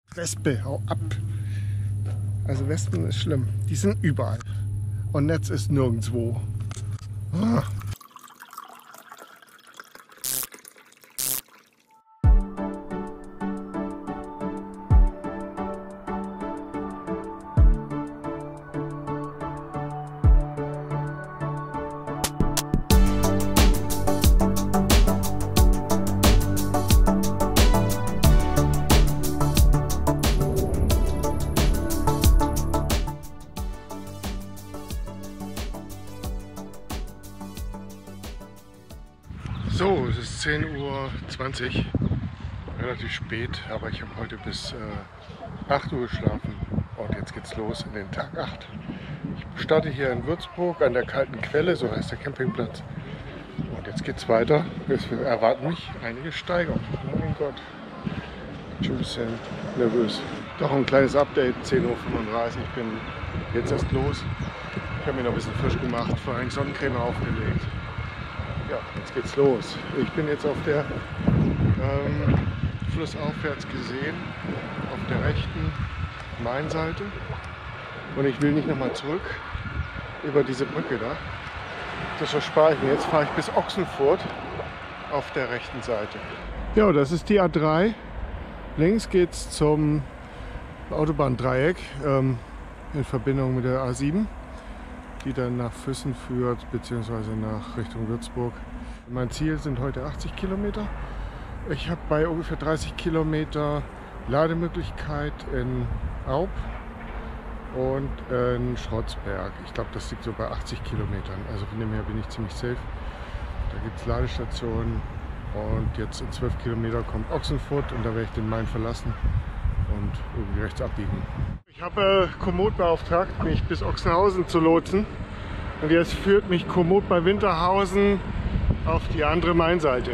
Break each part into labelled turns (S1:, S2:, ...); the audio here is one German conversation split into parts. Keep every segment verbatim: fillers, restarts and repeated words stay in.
S1: Wespe, hau ab. Also Wespen ist schlimm. Die sind überall. Und Netz ist nirgendwo. Ah. So, es ist zehn Uhr zwanzig, relativ spät, aber ich habe heute bis äh, acht Uhr geschlafen und jetzt geht's los in den Tag acht. Ich starte hier in Würzburg an der Kalten Quelle, so heißt der Campingplatz. Und jetzt geht's weiter. Es erwarten mich einige Steiger. Oh mein Gott, ich bin schon ein bisschen nervös. Doch ein kleines Update, zehn Uhr fünfunddreißig, ich bin jetzt erst los. Ich habe mir noch ein bisschen frisch gemacht, vor allem Sonnencreme aufgelegt. Ja, jetzt geht's los. Ich bin jetzt auf der ähm, flussaufwärts gesehen, auf der rechten Mainseite. Und ich will nicht nochmal zurück über diese Brücke da. Das erspare ich mir. Jetzt fahre ich bis Ochsenfurt auf der rechten Seite. Ja, das ist die A drei. Links geht's zum Autobahndreieck ähm, in Verbindung mit der A sieben. Die dann nach Füssen führt, beziehungsweise nach Richtung Würzburg. Mein Ziel sind heute achtzig Kilometer. Ich habe bei ungefähr dreißig Kilometer Lademöglichkeit in Aub und in Schrotzberg. Ich glaube, das liegt so bei achtzig Kilometern. Also von dem her bin ich ziemlich safe. Da gibt es Ladestationen und jetzt in zwölf Kilometer kommt Ochsenfurt und da werde ich den Main verlassen und irgendwie rechts abbiegen. Ich habe äh, Komoot beauftragt, mich bis Ochsenhausen zu lotsen. Und jetzt führt mich Komoot bei Winterhausen auf die andere Mainseite.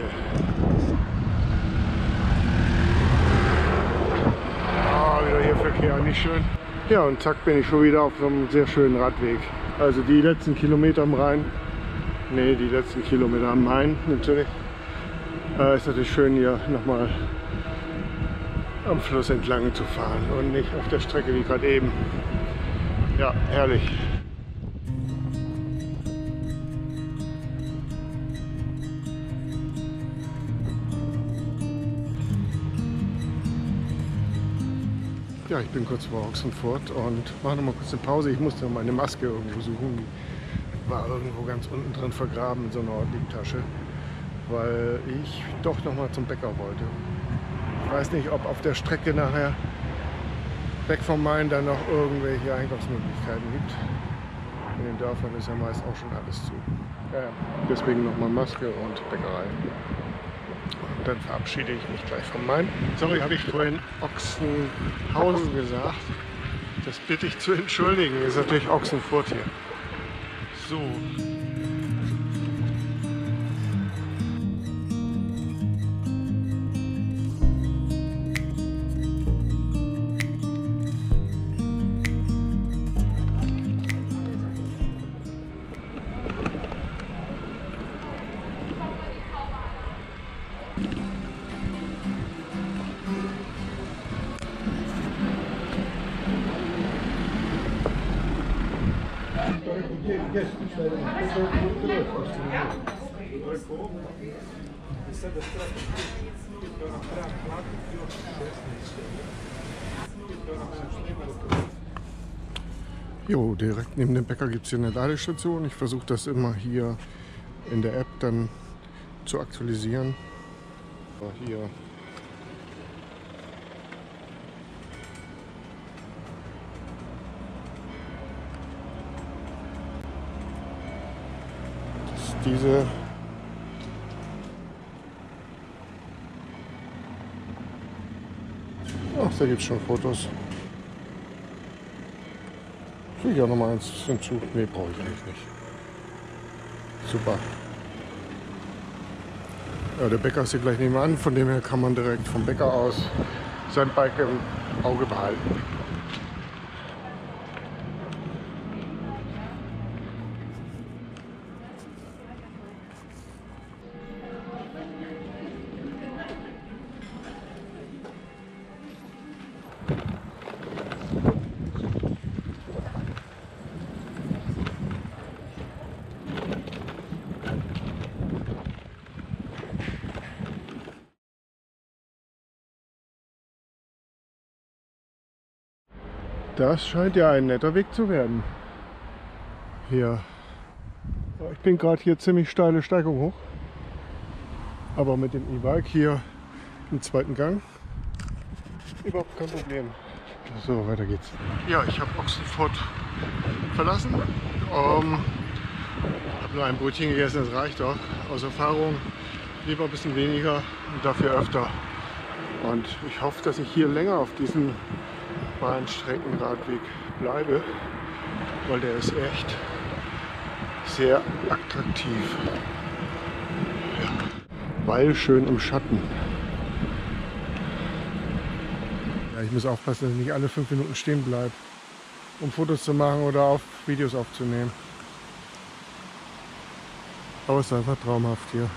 S1: Ah, wieder hier Verkehr, nicht schön. Ja, und zack bin ich schon wieder auf so einem sehr schönen Radweg. Also die letzten Kilometer am Rhein. Ne, die letzten Kilometer am Main natürlich. Äh, ist natürlich schön hier nochmal am Fluss entlang zu fahren und nicht auf der Strecke wie gerade eben. Ja, herrlich. Ja, ich bin kurz vor Ochsenfurt und mache noch mal kurz eine Pause. Ich musste meine Maske irgendwo suchen. Die war irgendwo ganz unten drin vergraben in so einer Ortliegtasche, weil ich doch noch mal zum Bäcker wollte. Ich weiß nicht, ob auf der Strecke nachher weg vom Main dann noch irgendwelche Einkaufsmöglichkeiten gibt. In den Dörfern ist ja meist auch schon alles zu. Ja, ja. Deswegen nochmal Maske und Bäckerei. Und dann verabschiede ich mich gleich vom Main. Sorry, habe ich vorhin Ochsenhausen gesagt. Das bitte ich zu entschuldigen. Das ist natürlich Ochsenfurt hier. So. Jo, direkt neben dem Bäcker gibt es hier eine Ladestation. Ich versuche das immer hier in der App dann zu aktualisieren. So, hier. Das ist diese. Ach, da gibt es schon Fotos. Kriege ich auch noch mal eins hinzu? Ne, brauche ich eigentlich nicht. Super. Ja, der Bäcker ist hier gleich nebenan, von dem her kann man direkt vom Bäcker aus sein Bike im Auge behalten. Das scheint ja ein netter Weg zu werden. Hier. Ich bin gerade hier ziemlich steile Steigung hoch. Aber mit dem E-Bike hier im zweiten Gang überhaupt kein Problem. So, weiter geht's. Ja, ich habe Ochsenfurt verlassen. Ähm, habe nur ein Brötchen gegessen, das reicht doch. Aus Erfahrung lieber ein bisschen weniger und dafür öfter. Und ich hoffe, dass ich hier länger auf diesem Bahnstreckenradweg bleibe, weil der ist echt sehr attraktiv. Ja, weil schön im Schatten. Ja, ich muss aufpassen, dass ich nicht alle fünf Minuten stehen bleibe, um Fotos zu machen oder auf Videos aufzunehmen. Aber es ist einfach traumhaft hier.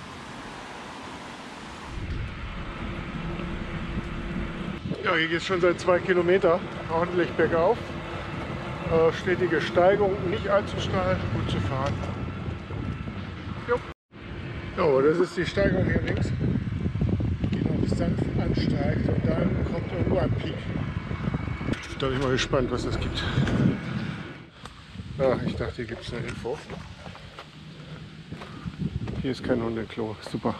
S1: Ja, hier geht es schon seit zwei Kilometern ordentlich bergauf. Äh, stetige Steigung, nicht allzu steil, gut zu fahren. Jo. So, das ist die Steigung hier links, die noch bis sanft ansteigt und dann kommt irgendwo ein Peak. Da bin ich mal gespannt, was das gibt. Ja, ich dachte, hier gibt es eine Info. Hier ist kein Hundeklo, super.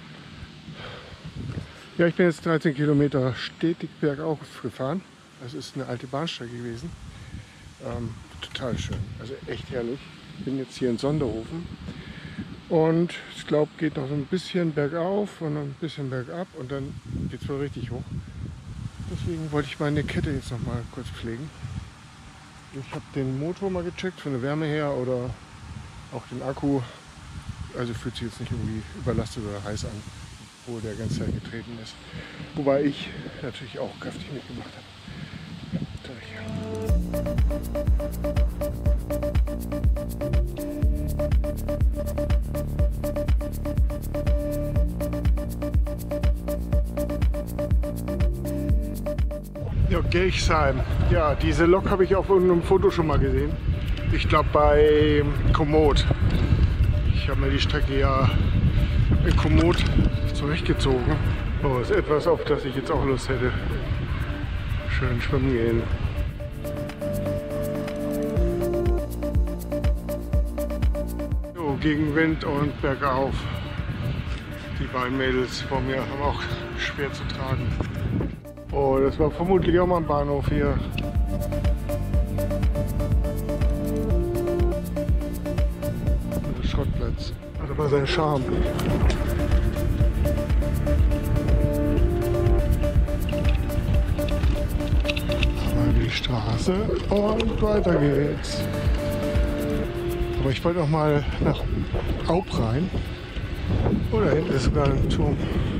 S1: Ja, ich bin jetzt dreizehn Kilometer stetig bergauf gefahren. Das ist eine alte Bahnstrecke gewesen. Ähm, total schön, also echt herrlich. Ich bin jetzt hier in Sonderhofen und ich glaube, geht noch so ein bisschen bergauf und ein bisschen bergab und dann geht es wohl richtig hoch. Deswegen wollte ich meine Kette jetzt noch mal kurz pflegen. Ich habe den Motor mal gecheckt von der Wärme her oder auch den Akku. Also fühlt sich jetzt nicht irgendwie überlastet oder heiß an, wo der ganze Zeit getreten ist. Wobei ich natürlich auch kräftig mitgemacht habe. Ja, ja, Gelchsheim. Ja, diese Lok habe ich auf irgendeinem Foto schon mal gesehen. Ich glaube bei Komoot. Ich habe mir die Strecke ja in Komoot zurechtgezogen. Oh, ist etwas, auf das ich jetzt auch Lust hätte. Schön schwimmen gehen. So, gegen Wind und bergauf. Die beiden Mädels vor mir haben auch schwer zu tragen. Oh, das war vermutlich auch mal ein Bahnhof hier. Schrottplatz. Hat aber seinen Charme. Aber die Straße und weiter geht's. Aber ich wollte noch mal nach Aub rein. Oh, da hinten ist sogar ein Turm.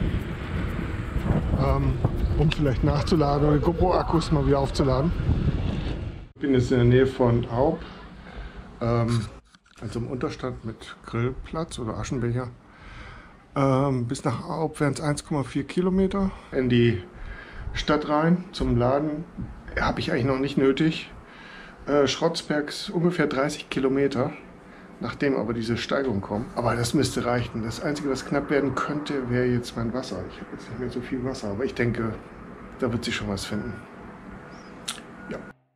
S1: Ähm, um vielleicht nachzuladen oder die GoPro-Akkus mal wieder aufzuladen. Ich bin jetzt in der Nähe von Aub. Ähm, Also im Unterstand mit Grillplatz oder Aschenbecher. Ähm, bis nach Aub wären es eins Komma vier Kilometer. In die Stadt rein zum Laden habe ich eigentlich noch nicht nötig. Äh, Schrottsbergs ungefähr dreißig Kilometer, nachdem aber diese Steigung kommt. Aber das müsste reichen. Das Einzige, was knapp werden könnte, wäre jetzt mein Wasser. Ich habe jetzt nicht mehr so viel Wasser, aber ich denke, da wird sich schon was finden. Ja.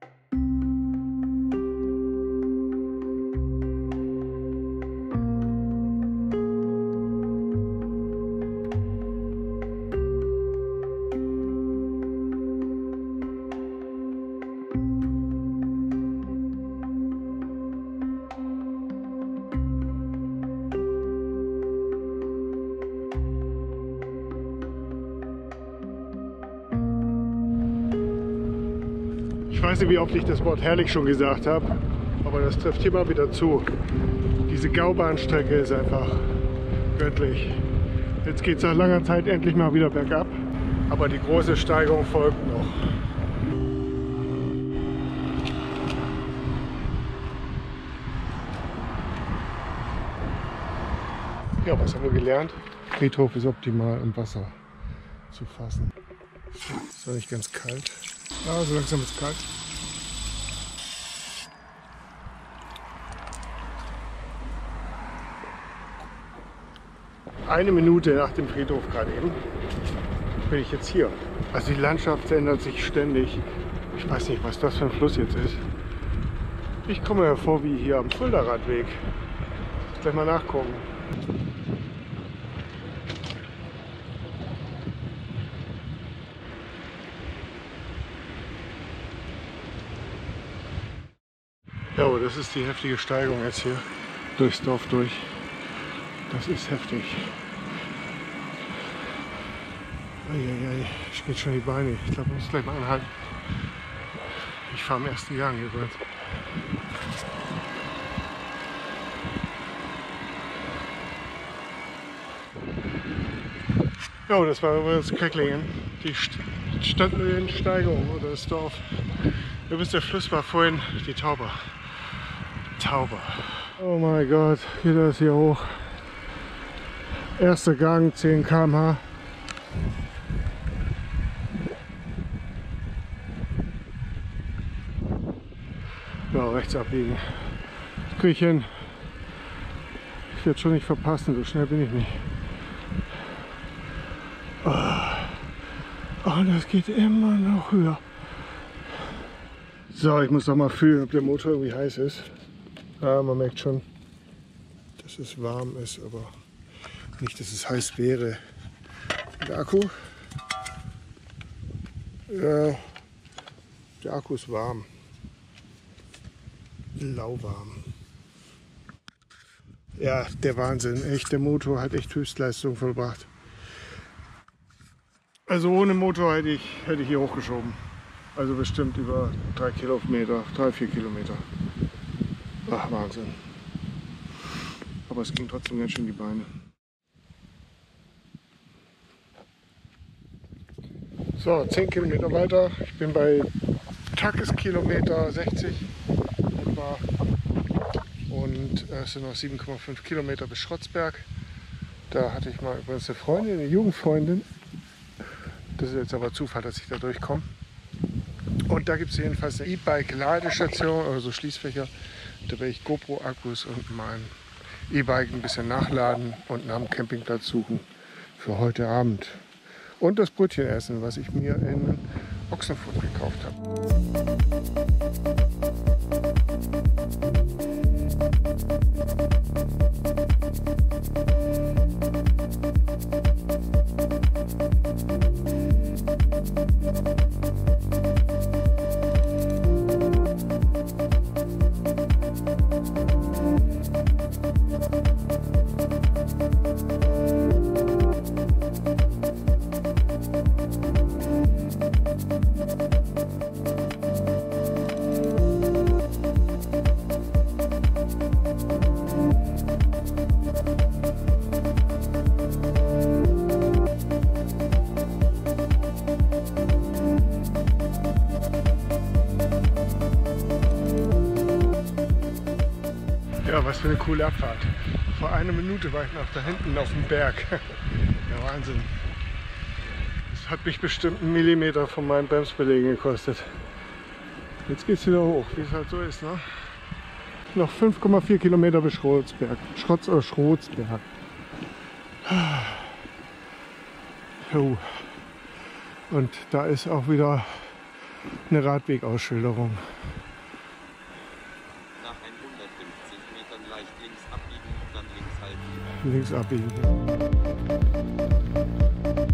S1: Ich weiß nicht, wie oft ich das Wort herrlich schon gesagt habe, aber das trifft hier mal wieder zu. Diese Gaubahnstrecke ist einfach göttlich. Jetzt geht es nach langer Zeit endlich mal wieder bergab, aber die große Steigung folgt noch. Ja, was haben wir gelernt? Friedhof ist optimal, um Wasser zu fassen. Ist noch nicht ganz kalt. Ah, so langsam ist es kalt. Eine Minute nach dem Friedhof gerade eben bin ich jetzt hier. Also die Landschaft ändert sich ständig. Ich weiß nicht, was das für ein Fluss jetzt ist. Ich komme mir vor wie hier am Fulda-Radweg. Gleich mal nachgucken. Ja, aber das ist die heftige Steigung jetzt hier durchs Dorf durch. Das ist heftig. Eieiei, ich geht schon die Beine. Ich glaube, ich muss gleich mal anhalten. Ich fahre im ersten Gang übrigens. Ja, das war übrigens Köcklingen, die St Stadtlöhensteigung oder das Dorf. Übrigens der Fluss war vorhin die Tauber. Tauber. Oh mein Gott, geht das hier hoch. Erster Gang, zehn Kilometer pro Stunde. Ja, rechts abbiegen. Das kriege ich hin. Ich werde schon nicht verpassen, so schnell bin ich nicht. Oh, oh, das geht immer noch höher. So, ich muss noch mal fühlen, ob der Motor irgendwie heiß ist. Ja, man merkt schon, dass es warm ist, aber nicht, dass es heiß wäre. Der Akku? Ja, der Akku ist warm. Lauwarm. Ja, der Wahnsinn. Echt, der Motor hat echt Höchstleistung vollbracht. Also ohne Motor hätte ich, hätte ich hier hochgeschoben. Also bestimmt über drei Kilometer, drei, vier Kilometer. Ach, Wahnsinn. Aber es ging trotzdem ganz schön die Beine. So, zehn Kilometer weiter. Ich bin bei Tageskilometer sechzig etwa. Und es sind noch sieben Komma fünf Kilometer bis Schrotzberg. Da hatte ich mal übrigens eine Freundin, eine Jugendfreundin. Das ist jetzt aber Zufall, dass ich da durchkomme. Und da gibt es jedenfalls eine E-Bike-Ladestation, also Schließfächer. Da werde ich GoPro-Akkus und mein E-Bike ein bisschen nachladen und nach dem Campingplatz suchen für heute Abend. Und das Brötchen essen, was ich mir in Ochsenfurt gekauft habe. Ja, was für eine coole Abfahrt. Vor einer Minute war ich noch da hinten auf dem Berg. Ja, Wahnsinn. Das hat mich bestimmt einen Millimeter von meinen Bremsbelägen gekostet. Jetzt geht es wieder hoch, wie es halt so ist. Ne? Noch fünf Komma vier Kilometer bis Schrotzberg. Schrotz oder Schrotzberg. Jo. Und da ist auch wieder eine Radwegausschilderung.
S2: Nach hundertfünfzig Metern leicht links abbiegen und dann links halten.
S1: Links abbiegen.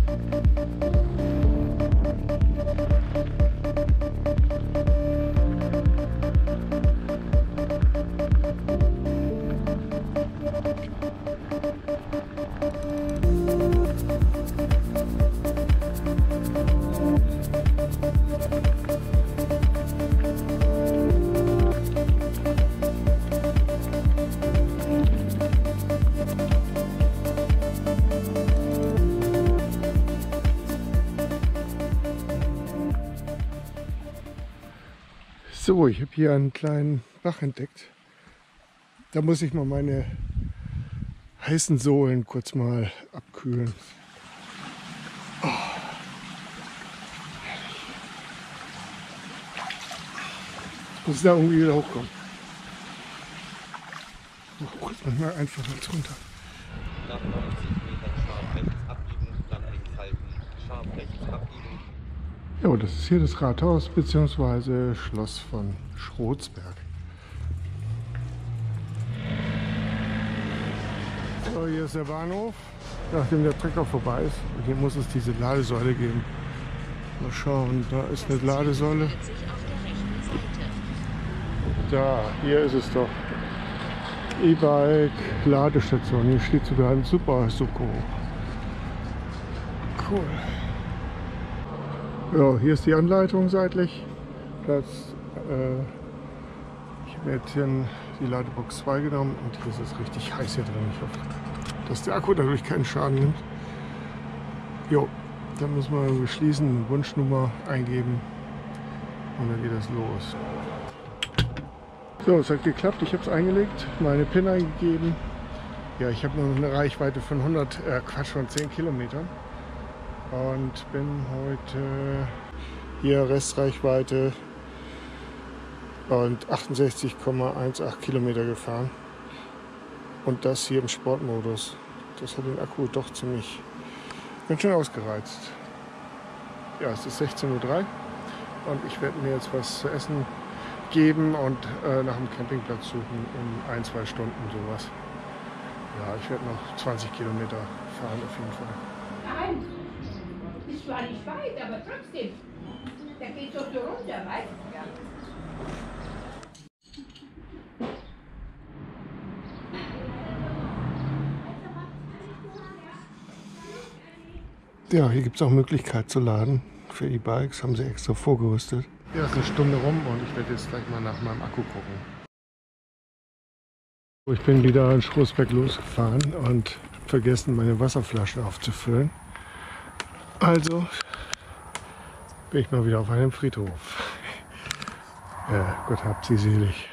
S1: So, ich habe hier einen kleinen Bach entdeckt. Da muss ich mal meine heißen Sohlen kurz mal abkühlen. Oh. Jetzt muss ich da irgendwie wieder hochkommen. Oh, jetzt manchmal einfacher als runter.
S2: Nach neunzig Metern scharf rechts abbiegen, dann links halten, scharf rechts abbiegen.
S1: Ja, das ist hier das Rathaus bzw. Schloss von Schrotsberg. So, hier ist der Bahnhof, nachdem der Trecker vorbei ist. Und hier muss es diese Ladesäule geben. Mal schauen, da ist eine Ladesäule. Da, hier ist es doch. E-Bike Ladestation. Hier steht sogar ein Super Suco. Cool. Ja, hier ist die Anleitung seitlich. Das, äh, ich habe jetzt hier die Ladebox zwei genommen und hier ist es richtig heiß hier drin. Ich hoffe, dass der Akku dadurch keinen Schaden nimmt. Jo, dann müssen wir beschließen, eine Wunschnummer eingeben und dann geht das los. So, es hat geklappt, ich habe es eingelegt, meine PIN eingegeben. Ja, ich habe noch eine Reichweite von hundert, äh, Quatsch, von zehn Kilometern und bin heute hier Restreichweite und achtundsechzig Komma achtzehn Kilometer gefahren und das hier im Sportmodus. Das hat den Akku doch ziemlich ganz schön ausgereizt. Ja, es ist sechzehn Uhr drei und ich werde mir jetzt was zu essen geben und äh, nach einem Campingplatz suchen in ein, zwei Stunden sowas. Ja, ich werde noch zwanzig Kilometer fahren auf jeden Fall.
S3: Nein, ist zwar nicht weit, aber trotzdem. Da geht doch so runter, weißt du?
S1: Ja, hier gibt es auch Möglichkeit zu laden. Für E-Bikes haben sie extra vorgerüstet. Ja, ist eine Stunde rum und ich werde jetzt gleich mal nach meinem Akku gucken. Ich bin wieder in Schrotsberg losgefahren und vergessen, meine Wasserflasche aufzufüllen. Also bin ich mal wieder auf einem Friedhof. Ja, Gott habt sie selig.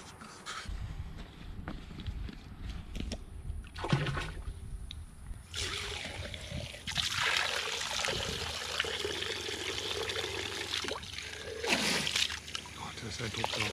S1: Das ist ein Druck.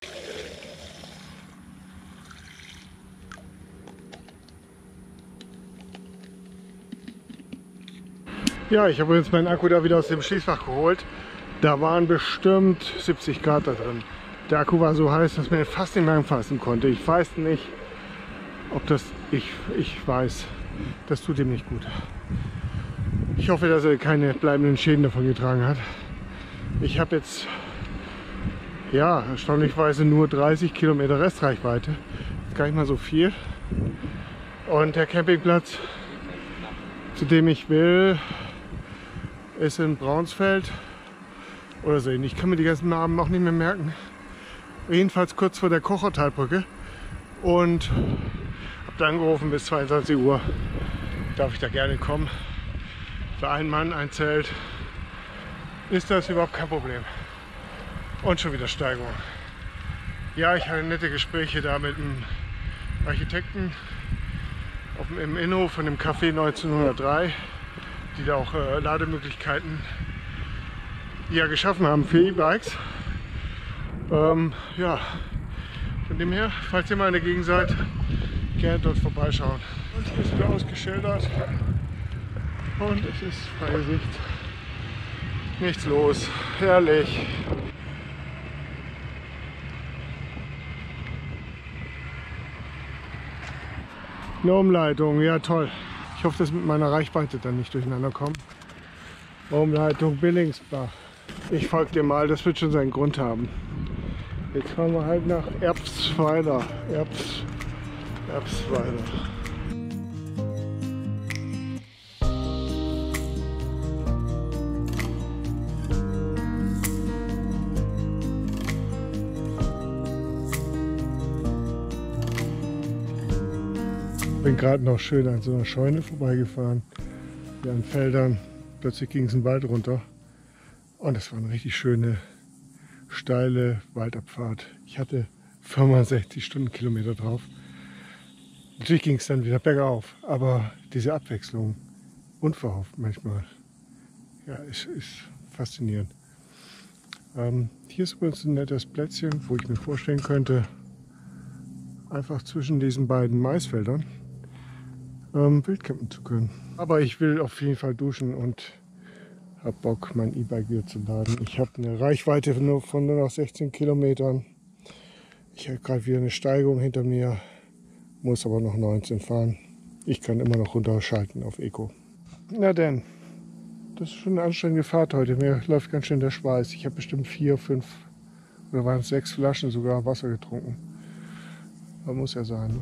S1: Ja, ich habe jetzt meinen Akku da wieder aus dem Schließfach geholt. Da waren bestimmt siebzig Grad da drin. Der Akku war so heiß, dass man ihn fast nicht mehr anfassen konnte. Ich weiß nicht, ob das... Ich, ich weiß, das tut ihm nicht gut. Ich hoffe, dass er keine bleibenden Schäden davon getragen hat. Ich habe jetzt... Ja, erstaunlicherweise nur dreißig Kilometer Restreichweite. Gar nicht mal so viel. Und der Campingplatz, zu dem ich will, ist in Braunsfeld oder so ähnlich. Ich kann mir die ganzen Namen auch nicht mehr merken. Jedenfalls kurz vor der Kochertalbrücke. Und habe dann angerufen, bis zweiundzwanzig Uhr darf ich da gerne kommen. Für einen Mann, ein Zelt, ist das überhaupt kein Problem. Und schon wieder Steigerung. Ja, ich hatte nette Gespräche da mit einem Architekten auf dem, im Innenhof von dem Café neunzehnhundertdrei, die da auch äh, Lademöglichkeiten ja, geschaffen haben für E-Bikes. Ähm, ja, von dem her, falls ihr mal in der Gegend seid, gerne dort vorbeischauen. Und hier ist wieder ausgeschildert und es ist freie Sicht. Nichts los, herrlich. Eine Umleitung, ja toll. Ich hoffe, dass mit meiner Reichweite dann nicht durcheinander kommt. Umleitung Billingsbach. Ich folge dir mal, das wird schon seinen Grund haben. Jetzt fahren wir halt nach Erbsweiler. Erbs, Erbsweiler. Bin gerade noch schön an so einer Scheune vorbeigefahren, hier an Feldern. Plötzlich ging es in den Wald runter und es war eine richtig schöne, steile Waldabfahrt. Ich hatte fünfundsechzig Stundenkilometer drauf. Natürlich ging es dann wieder bergauf, aber diese Abwechslung, unverhofft manchmal, ja, ist, ist faszinierend. Ähm, hier ist übrigens ein nettes Plätzchen, wo ich mir vorstellen könnte, einfach zwischen diesen beiden Maisfeldern ähm, wildcampen zu können. Aber ich will auf jeden Fall duschen und Hab Bock, mein E-Bike wieder zu laden. Ich habe eine Reichweite nur von nur noch sechzehn Kilometern. Ich habe gerade wieder eine Steigung hinter mir, muss aber noch neunzehn fahren. Ich kann immer noch runterschalten auf Eco. Na denn, das ist schon eine anstrengende Fahrt heute. Mir läuft ganz schön der Schweiß. Ich habe bestimmt vier, fünf oder waren es sechs Flaschen sogar Wasser getrunken. Das muss ja sein.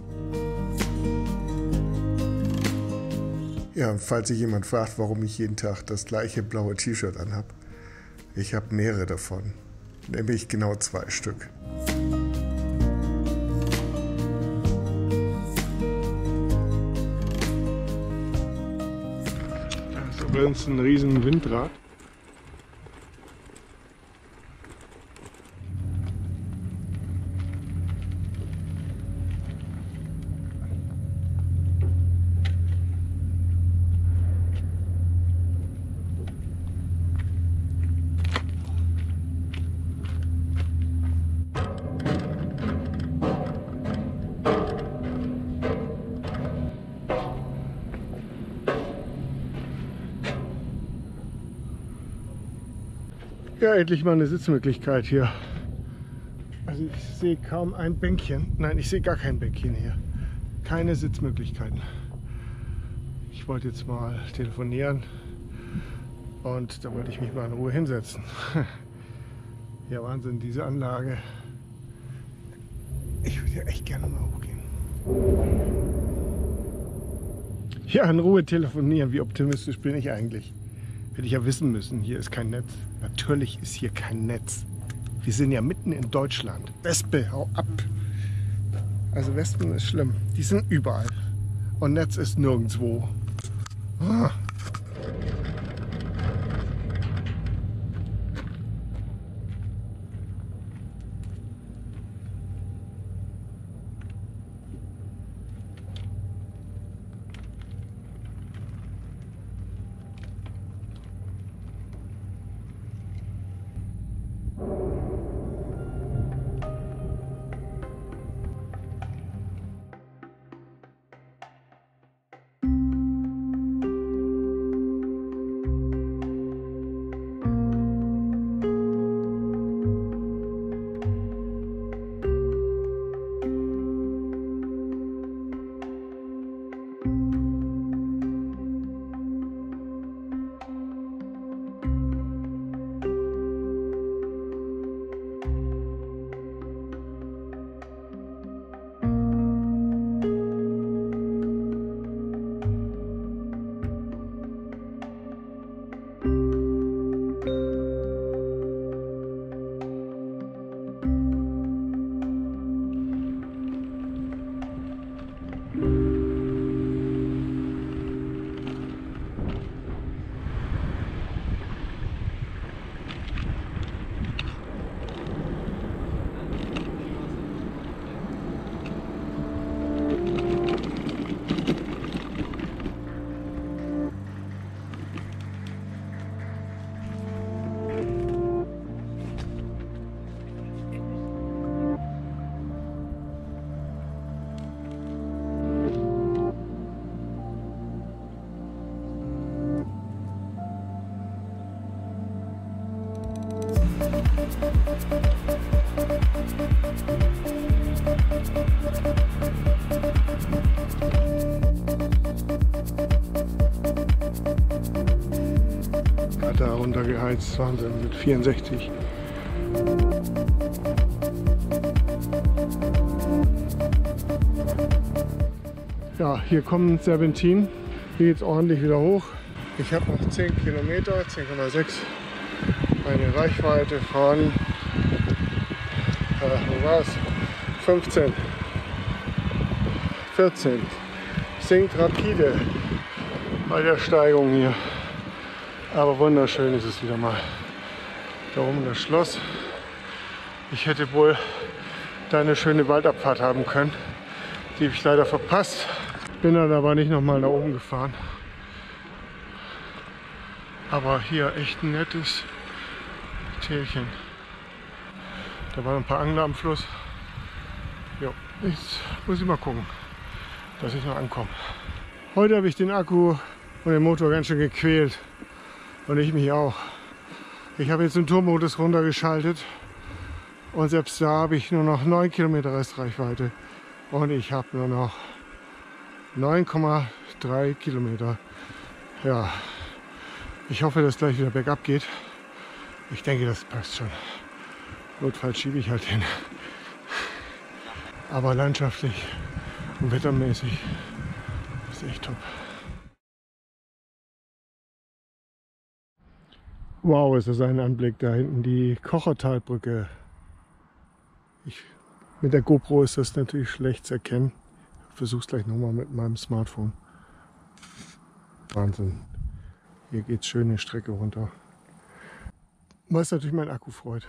S1: Ja, und falls sich jemand fragt, warum ich jeden Tag das gleiche blaue T-Shirt anhab, ich habe mehrere davon, nämlich genau zwei Stück. Das ist übrigens ein riesen Windrad. Ja, endlich mal eine Sitzmöglichkeit hier. Also ich sehe kaum ein Bänkchen. Nein, ich sehe gar kein Bänkchen hier. Keine Sitzmöglichkeiten. Ich wollte jetzt mal telefonieren und da wollte ich mich mal in Ruhe hinsetzen. Ja, Wahnsinn, diese Anlage. Ich würde ja echt gerne mal hochgehen. Ja, in Ruhe telefonieren. Wie optimistisch bin ich eigentlich? Hätte ich ja wissen müssen, hier ist kein Netz. Natürlich ist hier kein Netz. Wir sind ja mitten in Deutschland. Wespe, hau ab. Also Wespen ist schlimm. Die sind überall. Und Netz ist nirgendwo. Ah. Hat da runtergeheizt, Wahnsinn, mit vierundsechzig. Ja, hier kommt Serpentin. Hier geht es ordentlich wieder hoch. Ich habe noch zehn Kilometer, zehn Komma sechs. Eine Reichweite von, äh, wo war es? fünfzehn, vierzehn. Sinkt rapide bei der Steigung hier. Aber wunderschön ist es wieder mal. Da oben das Schloss. Ich hätte wohl da eine schöne Waldabfahrt haben können. Die habe ich leider verpasst. Bin dann aber nicht nochmal nach oben gefahren. Aber hier echt ein nettes Tälchen. Da waren ein paar Angler am Fluss. Jo, jetzt muss ich mal gucken, dass ich noch ankomme. Heute habe ich den Akku und den Motor ganz schön gequält. Und ich mich auch. Ich habe jetzt den Turbo-Modus runtergeschaltet und selbst da habe ich nur noch neun Kilometer Restreichweite und ich habe nur noch neun Komma drei Kilometer. Ja, ich hoffe, dass gleich wieder bergab geht. Ich denke, das passt schon. Notfalls schiebe ich halt hin. Aber landschaftlich und wettermäßig ist echt top. Wow, ist das ein Anblick da hinten, die Kochertalbrücke. Ich, mit der GoPro ist das natürlich schlecht zu erkennen. Ich versuche es gleich nochmal mit meinem Smartphone. Wahnsinn. Hier geht es schön eine Strecke runter. Was natürlich mein Akku freut.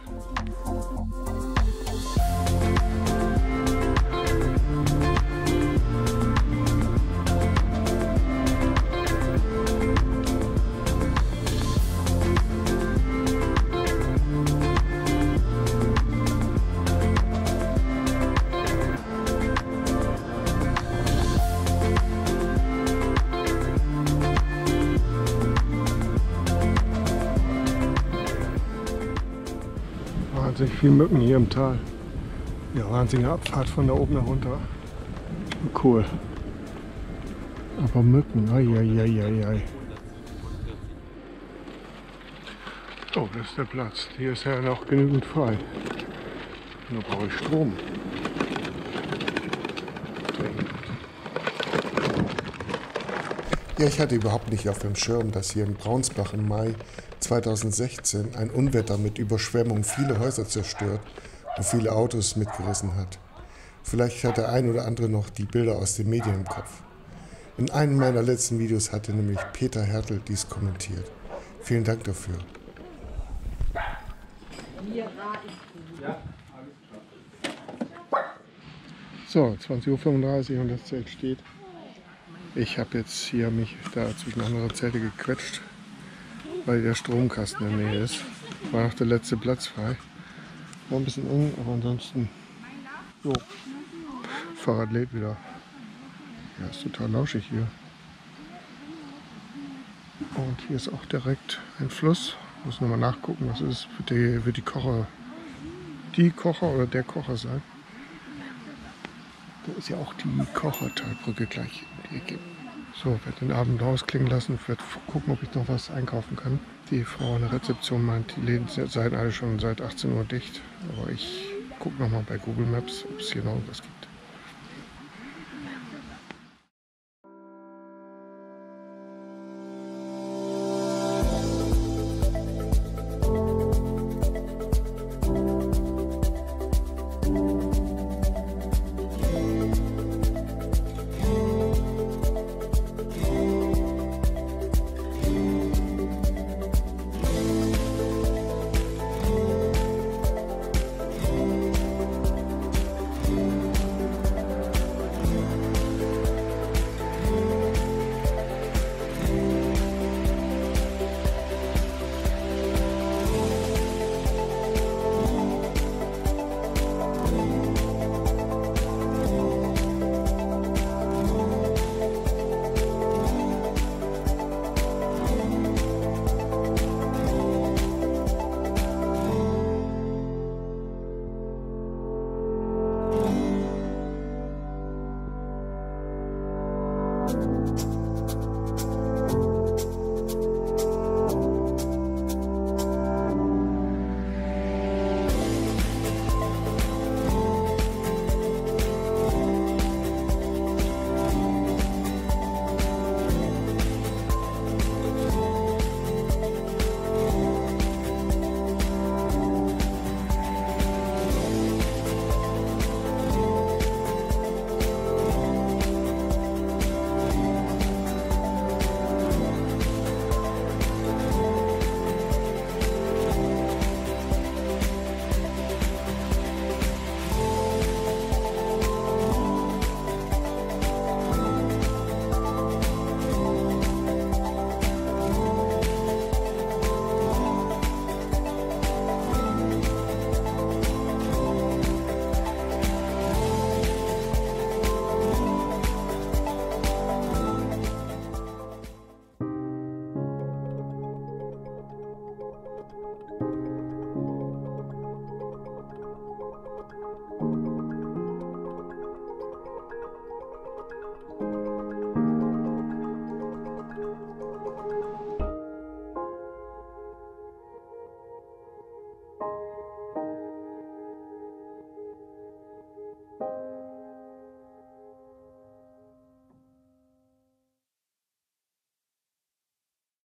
S1: Wahnsinnig viele Mücken hier im Tal. Ja, wahnsinnige Abfahrt von da oben herunter. Cool. Aber Mücken, ai. Oh, das ist der Platz. Hier ist ja noch genügend frei. Nur brauche ich Strom. Ja, ich hatte überhaupt nicht auf dem Schirm, dass hier in Braunsbach im Mai zweitausendsechzehn ein Unwetter mit Überschwemmung viele Häuser zerstört und viele Autos mitgerissen hat. Vielleicht hat der ein oder andere noch die Bilder aus den Medien im Kopf. In einem meiner letzten Videos hatte nämlich Peter Hertel dies kommentiert. Vielen Dank dafür. So, zwanzig Uhr fünfunddreißig und das Zelt steht. Ich habe jetzt hier mich da zwischen andere Zelte gequetscht, weil der Stromkasten in der Nähe ist. War noch der letzte Platz frei. War ein bisschen eng, aber ansonsten, jo, Fahrrad lädt wieder. Ja, ist total lauschig hier. Und hier ist auch direkt ein Fluss. Muss nochmal nachgucken, was ist. Wird die, wird die Kocher, die Kocher oder der Kocher sein. Da ist ja auch die Kochertalbrücke gleich in die Ecke. So, werde den Abend rausklingen lassen, werde gucken, ob ich noch was einkaufen kann. Die Frau in der Rezeption meint, die Läden seien alle schon seit achtzehn Uhr dicht. Aber ich gucke nochmal bei Google Maps, ob es hier noch was gibt.